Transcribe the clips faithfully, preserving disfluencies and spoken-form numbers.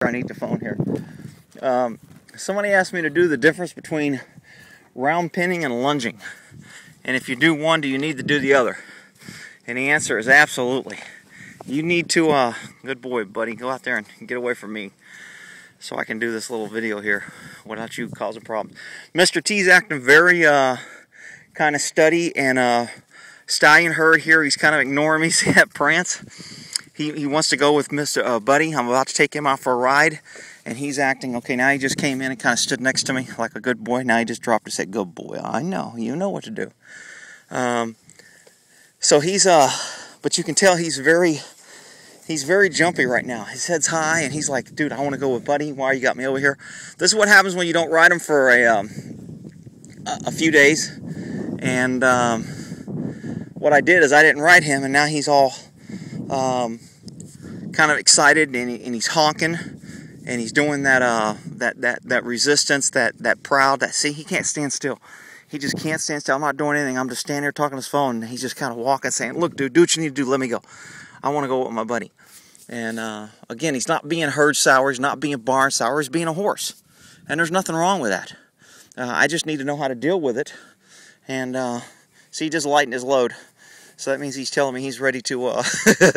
trying to eat the phone here. Um, somebody asked me to do the difference between round pinning and lunging. And if you do one, do you need to do the other? And the answer is absolutely. You need to, uh, good boy, buddy, go out there and get away from me so I can do this little video here without you causing problems. Mister T's acting very uh, kind of steady and uh, stallion herd here. He's kind of ignoring me. See that prance? He, he wants to go with Mister Uh, Buddy. I'm about to take him out for a ride, and he's acting, okay, now he just came in and kind of stood next to me like a good boy. Now he just dropped and said, good boy. I know. You know what to do. Um, so he's, uh, but you can tell he's very, he's very jumpy right now. His head's high, and he's like, dude, I want to go with Buddy. Why you got me over here? This is what happens when you don't ride him for a, um, a few days. And um, what I did is I didn't ride him, and now he's all um, kind of excited, and, he, and he's honking, and he's doing that, uh, that, that, that resistance, that, that proud, that, see, he can't stand still. He just can't stand still. I'm not doing anything. I'm just standing there talking on his phone, and he's just kind of walking, saying, look, dude, do what you need to do. Let me go. I want to go with my buddy. And uh, again, he's not being herd sour. He's not being barn sour. He's being a horse. And there's nothing wrong with that. Uh, I just need to know how to deal with it. And uh, see, he just lightened his load. So that means he's telling me he's ready to, uh...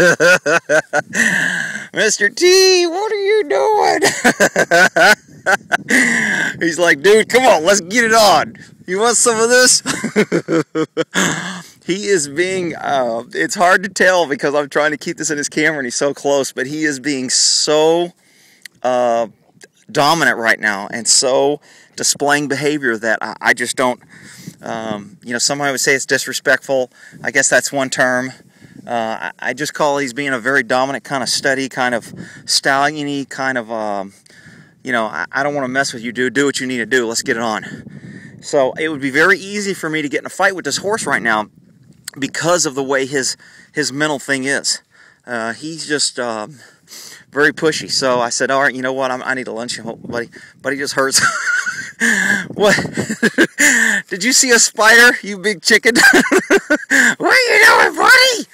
Mister T, what are you doing? He's like, dude, come on, let's get it on. You want some of this? He is being, uh, it's hard to tell because I'm trying to keep this in his camera and he's so close, but he is being so uh, dominant right now and so displaying behavior that I, I just don't, um, you know, somebody would say it's disrespectful. I guess that's one term. Uh, I, I just call he's being a very dominant, kind of steady, kind of stallion-y, kind of, um, you know, I, I don't want to mess with you, dude. Do what you need to do. Let's get it on. So it would be very easy for me to get in a fight with this horse right now because of the way his his mental thing is. Uh, he's just uh, very pushy. So I said, all right, you know what? I'm, I need to lunch him, buddy. But he just hurts. What? Did you see a spider, you big chicken? What are you doing, buddy?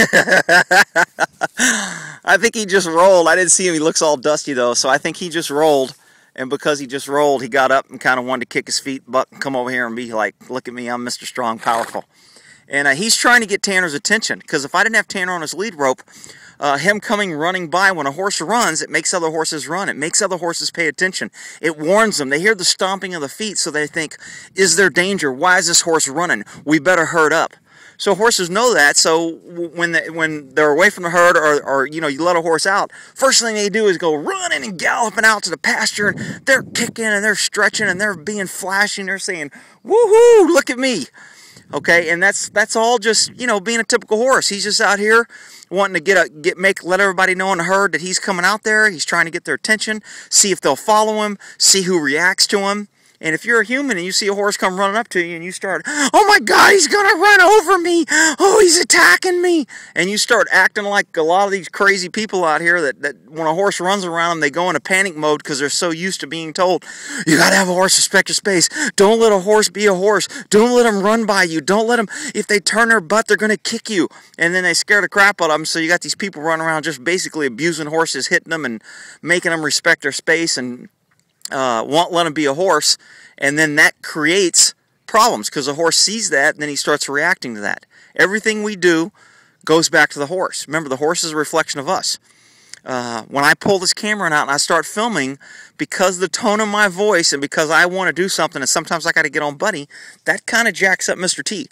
I think he just rolled. I didn't see him. He looks all dusty, though. So I think he just rolled. And because he just rolled, he got up and kind of wanted to kick his feet, buck, and come over here and be like, look at me, I'm Mister Strong, powerful. And uh, he's trying to get Tanner's attention. Because if I didn't have Tanner on his lead rope, uh, him coming running by, when a horse runs, it makes other horses run. It makes other horses pay attention. It warns them. They hear the stomping of the feet, so they think, is there danger? Why is this horse running? We better herd up. So horses know that, so when they, when they're away from the herd or, or, you know, you let a horse out, first thing they do is go running and galloping out to the pasture, and they're kicking and they're stretching and they're being flashing. They're saying, woohoo, look at me. Okay, and that's that's all just, you know, being a typical horse. He's just out here wanting to get a get make let everybody know in the herd that he's coming out there. He's trying to get their attention, see if they'll follow him, see who reacts to him. And if you're a human and you see a horse come running up to you and you start, oh my God, he's going to run over me. Oh, he's attacking me. And you start acting like a lot of these crazy people out here that, that when a horse runs around them, they go into panic mode because they're so used to being told, you got to have a horse respect your space. Don't let a horse be a horse. Don't let him run by you. Don't let them, if they turn their butt, they're going to kick you. And then they scare the crap out of them. So you got these people running around just basically abusing horses, hitting them and making them respect their space and Uh, won't let him be a horse, and then that creates problems because the horse sees that and then he starts reacting to that. Everything we do goes back to the horse. Remember, the horse is a reflection of us. Uh, when I pull this camera out and I start filming, because the tone of my voice and because I want to do something and sometimes I got to get on Buddy, that kind of jacks up Mister T.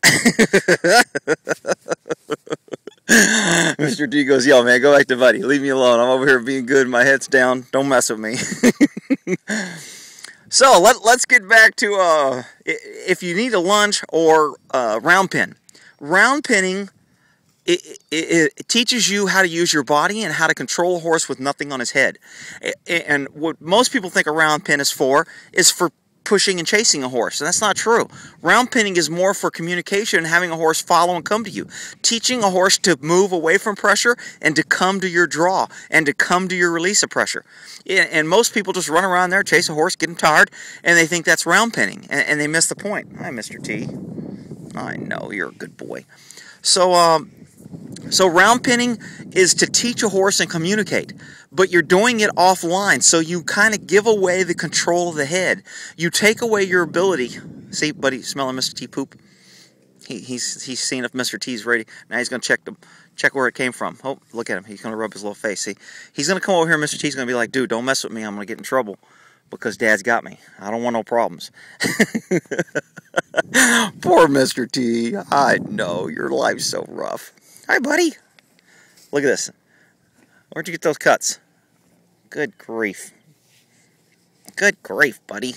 Mister T goes, yo, man, go back to Buddy. Leave me alone. I'm over here being good. My head's down. Don't mess with me. So, let, let's get back to uh, if you need a lunge or uh, round pin. Round pinning, it, it, it teaches you how to use your body and how to control a horse with nothing on his head. And what most people think a round pin is for is for pushing and chasing a horse, and that's not true. Round pinning is more for communication and having a horse follow and come to you. Teaching a horse to move away from pressure and to come to your draw and to come to your release of pressure. And most people just run around there, chase a horse, get them tired, and they think that's round pinning, and they miss the point. Hi, Mister T. I know, you're a good boy. So, um, So round pinning is to teach a horse and communicate, but you're doing it offline, so you kind of give away the control of the head. You take away your ability. See, buddy, smelling Mister T poop? He, he's he's seeing if Mister T's ready. Now he's going to check the, check where it came from. Oh, look at him. He's going to rub his little face. See, he's going to come over here, and Mister T's going to be like, dude, don't mess with me. I'm going to get in trouble because Dad's got me. I don't want no problems. Poor Mister T. I know, your life's so rough. Hi, buddy. Look at this. Where'd you get those cuts? Good grief. Good grief, buddy.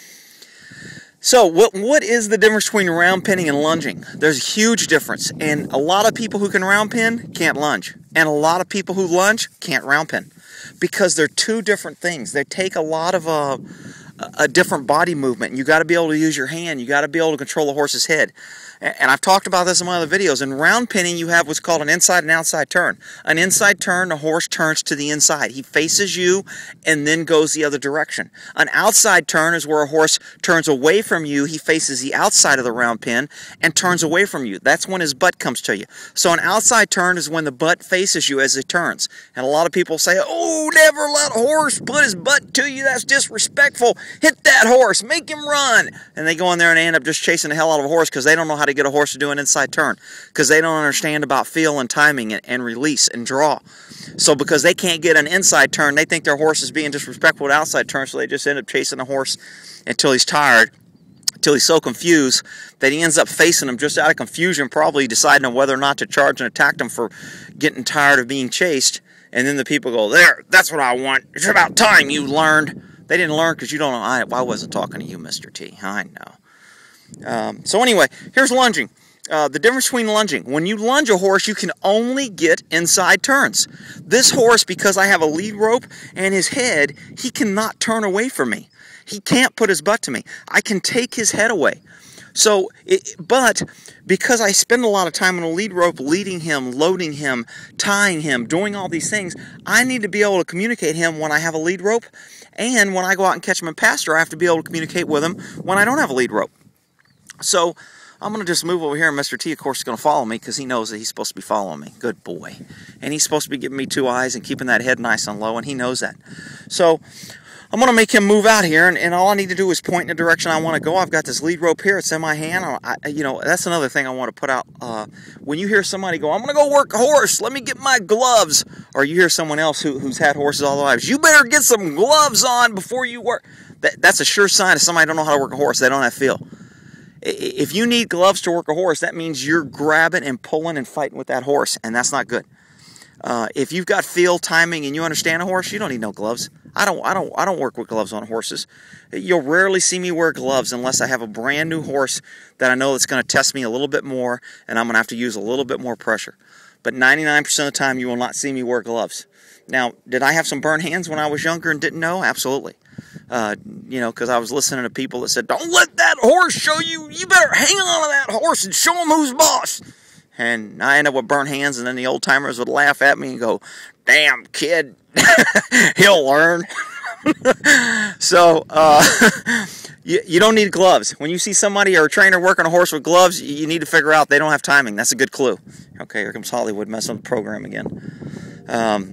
So, what what is the difference between round pinning and lunging? There's a huge difference. And a lot of people who can round pin can't lunge. And a lot of people who lunge can't round pin. Because they're two different things. They take a lot of uh, a different body movement. And you got to be able to use your hand. You got to be able to control a horse's head. And I've talked about this in my other videos. In round pinning, you have what's called an inside and outside turn. An inside turn, the horse turns to the inside. He faces you and then goes the other direction. An outside turn is where a horse turns away from you. He faces the outside of the round pin and turns away from you. That's when his butt comes to you. So an outside turn is when the butt faces you as it turns. And a lot of people say, oh, never let a horse put his butt to you. That's disrespectful. Hit that horse. Make him run. And they go in there and they end up just chasing the hell out of a horse because they don't know how to get a horse to do an inside turn, because they don't understand about feel and timing and, and release and draw. So because they can't get an inside turn, they think their horse is being disrespectful with outside turn, so they just end up chasing the horse until he's tired, until he's so confused that he ends up facing them just out of confusion, probably deciding on whether or not to charge and attack them for getting tired of being chased. And then the people go, there, that's what I want. It's about time you learned. They didn't learn because you don't know. I, I wasn't talking to you, Mister T. I know. Um, so anyway, here's lunging. Uh, the difference between lunging. When you lunge a horse, you can only get inside turns. This horse, because I have a lead rope and his head, he cannot turn away from me. He can't put his butt to me. I can take his head away. So, it, but because I spend a lot of time on a lead rope, leading him, loading him, tying him, doing all these things, I need to be able to communicate him when I have a lead rope, and when I go out and catch him in pasture, I have to be able to communicate with him when I don't have a lead rope. So I'm going to just move over here, and Mister T, of course, is going to follow me because he knows that he's supposed to be following me. Good boy. And he's supposed to be giving me two eyes and keeping that head nice and low, and he knows that. So I'm going to make him move out here, and, and all I need to do is point in the direction I want to go. I've got this lead rope here. It's in my hand. I, you know, that's another thing I want to put out. Uh, when you hear somebody go, I'm going to go work a horse, let me get my gloves, or you hear someone else who, who's had horses all their lives, you better get some gloves on before you work. That, that's a sure sign of somebody who don't know how to work a horse. They don't have feel. If you need gloves to work a horse, that means you're grabbing and pulling and fighting with that horse, and that's not good. Uh, if you've got feel, timing, and you understand a horse, you don't need no gloves. I don't, I don't, I don't work with gloves on horses. You'll rarely see me wear gloves unless I have a brand new horse that I know that's going to test me a little bit more, and I'm going to have to use a little bit more pressure. But ninety-nine percent of the time, you will not see me wear gloves. Now, did I have some burned hands when I was younger and didn't know? Absolutely. Uh, you know, because I was listening to people that said, don't let that horse show you, you better hang on to that horse and show him who's boss. And I ended up with burnt hands, and then the old timers would laugh at me and go, damn kid, he'll learn. So, uh, you, you don't need gloves. When you see somebody or a trainer working a horse with gloves, you need to figure out they don't have timing. That's a good clue. Okay, here comes Hollywood messing with the program again. Um,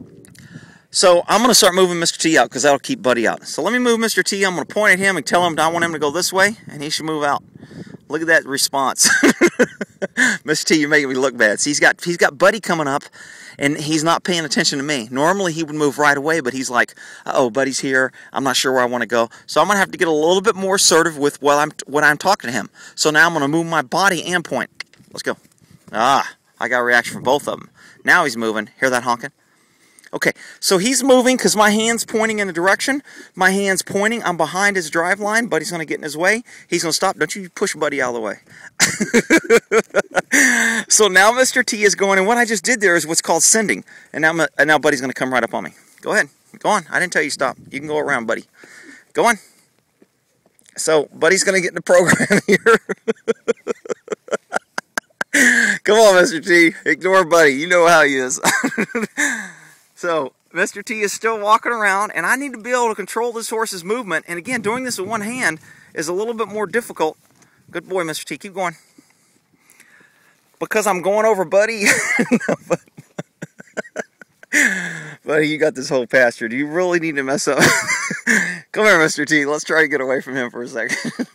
So I'm going to start moving Mister T out because that'll keep Buddy out. So let me move Mister T. I'm going to point at him and tell him I want him to go this way, and he should move out. Look at that response. Mister T, you're making me look bad. See, he's got, he's got Buddy coming up, and he's not paying attention to me. Normally he would move right away, but he's like, uh-oh, Buddy's here. I'm not sure where I want to go. So I'm going to have to get a little bit more assertive with what I'm, what I'm talking to him. So now I'm going to move my body and point. Let's go. Ah, I got a reaction from both of them. Now he's moving. Hear that honking? Okay, so he's moving because my hand's pointing in the direction. My hand's pointing. I'm behind his drive line. Buddy's going to get in his way. He's going to stop. Don't you push Buddy out of the way. So now Mister T is going, and what I just did there is what's called sending. And now, and now Buddy's going to come right up on me. Go ahead. Go on. I didn't tell you to stop. You can go around, Buddy. Go on. So Buddy's going to get in the program here. Come on, Mister T. Ignore Buddy. You know how he is. So, Mister T is still walking around, and I need to be able to control this horse's movement. And again, doing this with one hand is a little bit more difficult. Good boy, Mister T. Keep going. because I'm going over Buddy. Buddy, you got this whole pasture. Do you really need to mess up? Come here, Mister T. Let's try to get away from him for a second.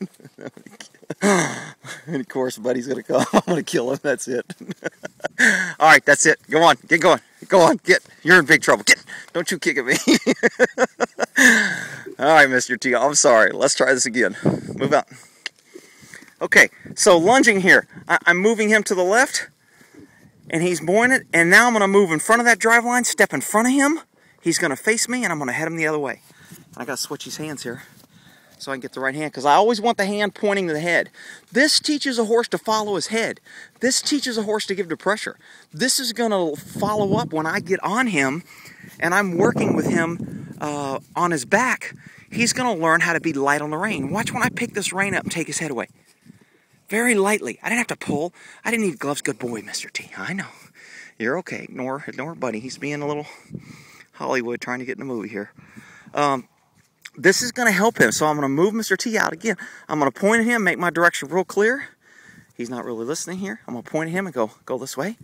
And of course, Buddy's going to come. I'm going to kill him. That's it. All right, that's it. Go on. Get going. Go on. Get. You're in big trouble. Get. Don't you kick at me. All right, Mister T. I'm sorry. Let's try this again. Move out. Okay, so lunging here. I I'm moving him to the left. And he's mooring it, and now I'm going to move in front of that drive line, step in front of him. He's going to face me, and I'm going to head him the other way. I got to switch his hands here so I can get the right hand, because I always want the hand pointing to the head. This teaches a horse to follow his head. This teaches a horse to give to pressure. This is going to follow up when I get on him, and I'm working with him uh, on his back. He's going to learn how to be light on the rein. Watch when I pick this rein up and take his head away. Very lightly. I didn't have to pull. I didn't need gloves. Good boy, Mister T. I know. You're okay. Ignore, ignore Buddy. He's being a little Hollywood trying to get in the movie here. Um, this is going to help him. So I'm going to move Mister T out again. I'm going to point at him, make my direction real clear. He's not really listening here. I'm going to point at him and go, go this way.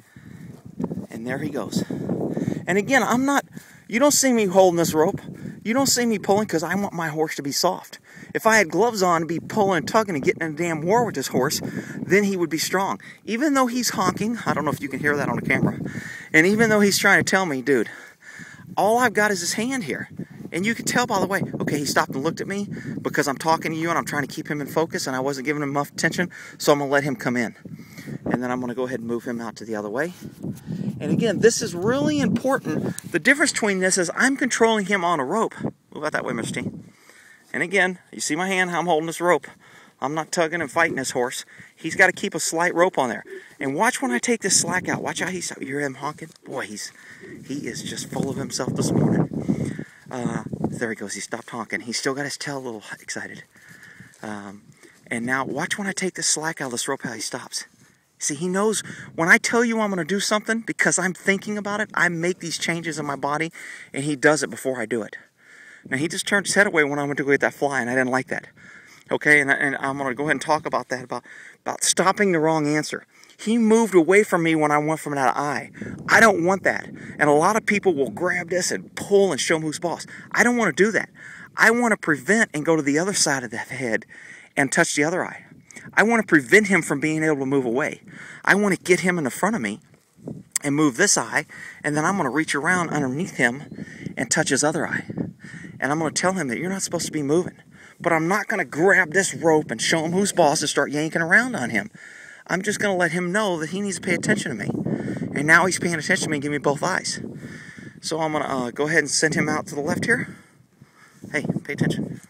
And there he goes. And again, I'm not, you don't see me holding this rope. You don't see me pulling because I want my horse to be soft. If I had gloves on and be pulling and tugging and getting in a damn war with this horse, then he would be strong. Even though he's honking, I don't know if you can hear that on the camera, and even though he's trying to tell me, dude, all I've got is his hand here. And you can tell, by the way, okay, he stopped and looked at me because I'm talking to you and I'm trying to keep him in focus and I wasn't giving him enough attention, so I'm going to let him come in. And then I'm going to go ahead and move him out to the other way. And again, this is really important. The difference between this is I'm controlling him on a rope. Move out that way, Mister T. And again, you see my hand, how I'm holding this rope. I'm not tugging and fighting this horse. He's got to keep a slight rope on there. And watch when I take this slack out. Watch how he's, you hear him honking? Boy, he's he is just full of himself this morning. Uh, there he goes. He stopped honking. He's still got his tail a little excited. Um, and now watch when I take this slack out of this rope how he stops. See, he knows when I tell you I'm going to do something, because I'm thinking about it, I make these changes in my body, and he does it before I do it. Now, he just turned his head away when I went to go get that fly, and I didn't like that. Okay, and, and I'm going to go ahead and talk about that, about, about stopping the wrong answer. He moved away from me when I went from that eye. I don't want that. And a lot of people will grab this and pull and show him who's boss. I don't want to do that. I want to prevent and go to the other side of the head and touch the other eye. I want to prevent him from being able to move away. I want to get him in the front of me and move this eye, and then I'm going to reach around underneath him and touch his other eye. And I'm going to tell him that you're not supposed to be moving. But I'm not going to grab this rope and show him who's boss and start yanking around on him. I'm just going to let him know that he needs to pay attention to me. And now he's paying attention to me and give me both eyes. So I'm going to uh, go ahead and send him out to the left here. Hey, pay attention.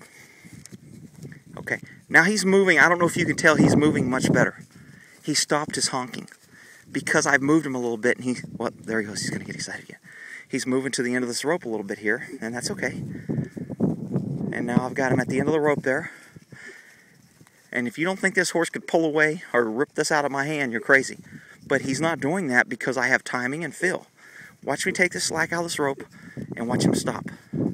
Okay, now he's moving. I don't know if you can tell, he's moving much better. He stopped his honking because I've moved him a little bit, and he, well, there he goes. He's going to get excited again. He's moving to the end of this rope a little bit here, and that's okay. And now I've got him at the end of the rope there. And if you don't think this horse could pull away or rip this out of my hand, you're crazy. But he's not doing that because I have timing and feel. Watch me take this slack out of this rope and watch him stop.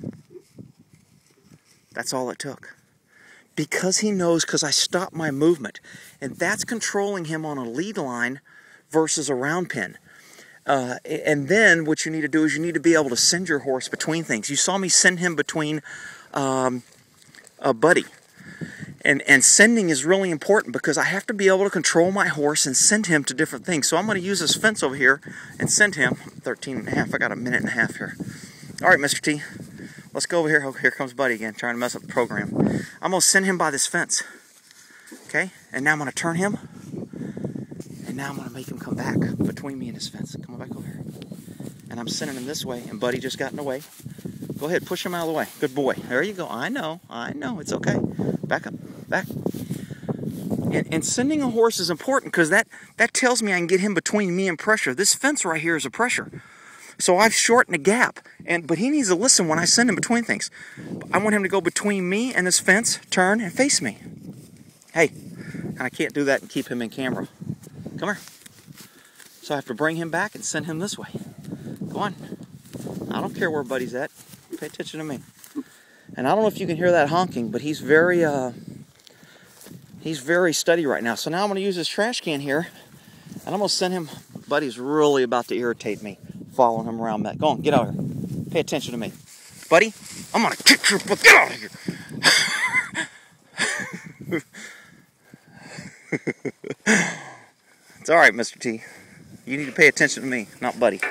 That's all it took. Because he knows, because I stopped my movement. And that's controlling him on a lead line versus a round pin. Uh, and then what you need to do is you need to be able to send your horse between things. You saw me send him between um, a Buddy. And, and sending is really important because I have to be able to control my horse and send him to different things. So I'm going to use this fence over here and send him thirteen and a half. I got a minute and a half here. All right, Mister T. Let's go over here. Oh, here comes Buddy again, trying to mess up the program. I'm going to send him by this fence. Okay? And now I'm going to turn him. And now I'm going to make him come back between me and his fence. Come on back over here. And I'm sending him this way, and Buddy just got in the way. Go ahead, push him out of the way. Good boy. There you go. I know. I know. It's okay. Back up. Back. And, and sending a horse is important because that, that tells me I can get him between me and pressure. This fence right here is a pressure. So I've shortened a gap. And but he needs to listen when I send him between things. I want him to go between me and this fence, turn, and face me. Hey, and I can't do that and keep him in camera. Come here. So I have to bring him back and send him this way. Go on. I don't care where Buddy's at. Pay attention to me. And I don't know if you can hear that honking, but he's very, uh, he's very steady right now. So now I'm going to use this trash can here, And I'm going to send him. Buddy's really about to irritate me, following him around back. Go on, get out here. Pay attention to me. Buddy, I'm going to kick your butt. Get out of here. It's all right, Mister T. You need to pay attention to me, not Buddy.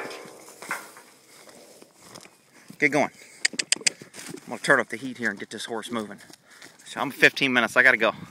Get going. I'm going to turn up the heat here and get this horse moving. So I'm fifteen minutes. I got to go.